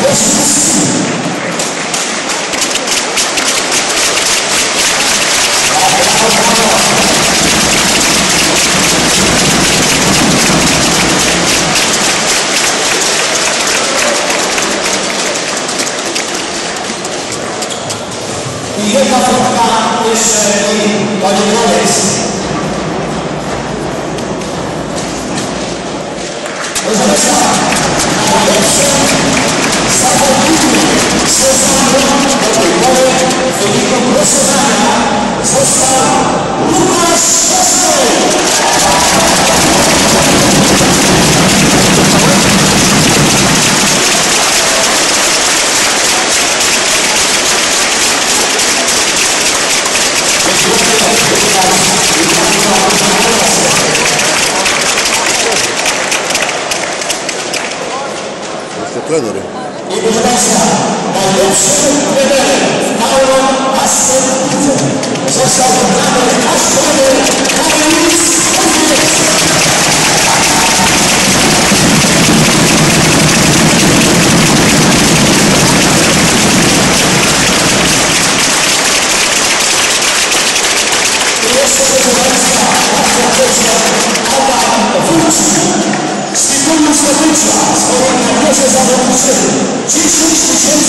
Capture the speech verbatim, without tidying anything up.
I jedna fotka jeszcze i panie Koniec. Proszę Państwa, najlepsze zawodnikiem sezonu do tej pory w wyniku głosowania został Łukasz Kostel. Jeszcze trenery. I proszę Państwa, najlepszym trenerem w małym Ascendice został wybrany nasz trener Kamil Koniec. I jeszcze proszę Państwa, bardzo proszę, Adam Wójcik z Tytułu Zdobycza swoim karierze zawodniczym dziesięć tysięcy